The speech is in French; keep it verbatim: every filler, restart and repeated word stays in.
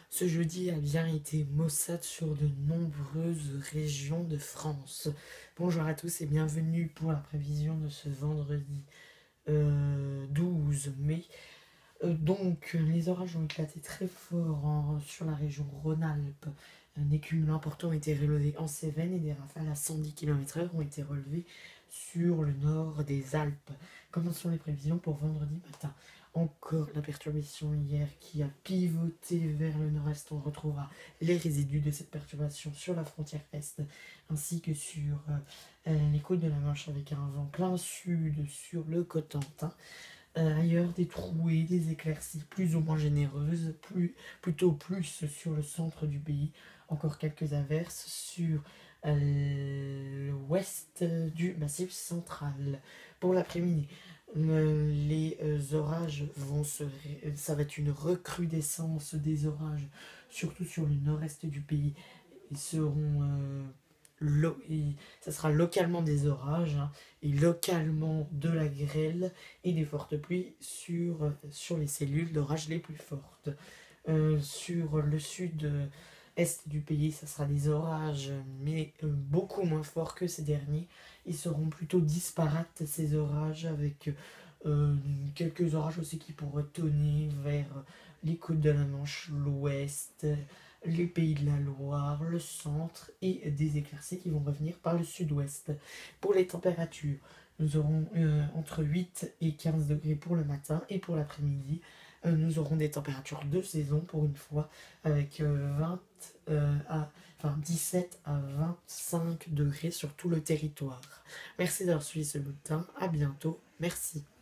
Ce jeudi a bien été maussade sur de nombreuses régions de France. Bonjour à tous et bienvenue pour la prévision de ce vendredi euh, douze mai. Euh, donc, les orages ont éclaté très fort en- sur la région Rhône-Alpes. Un écumul important a été relevé en Cévennes et des rafales à cent dix kilomètres heure ont été relevées sur le nord des Alpes. Commençons les prévisions pour vendredi matin. Encore la perturbation hier qui a pivoté vers le nord-est. On retrouvera les résidus de cette perturbation sur la frontière est ainsi que sur euh, les côtes de la Manche avec un vent plein sud sur le Cotentin. Euh, ailleurs, des trouées, des éclaircies plus ou moins généreuses, plus, plutôt plus sur le centre du pays. Encore quelques averses sur euh, l'ouest du massif central. Pour l'après-midi, euh, les euh, orages vont se... ré- ça va être une recrudescence des orages, surtout sur le nord-est du pays. Ils seront... euh, lo- et ça sera localement des orages, hein, et localement de la grêle et des fortes pluies sur, sur les cellules d'orage les plus fortes. Euh, sur le sud-est du pays, ça sera des orages, mais euh, beaucoup moins forts que ces derniers. Ils seront plutôt disparates, ces orages, avec euh, quelques orages aussi qui pourraient tonner vers les côtes de la Manche, l'ouest, les pays de la Loire, le centre et des éclaircies qui vont revenir par le sud-ouest. Pour les températures, nous aurons euh, entre huit et quinze degrés pour le matin et pour l'après-midi. Euh, nous aurons des températures de saison pour une fois avec euh, vingt euh, à, enfin, dix-sept à vingt-cinq degrés sur tout le territoire. Merci d'avoir suivi ce bulletin. À bientôt. Merci.